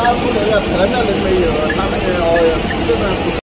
出来了，可能人没有，他那个哦，真的不。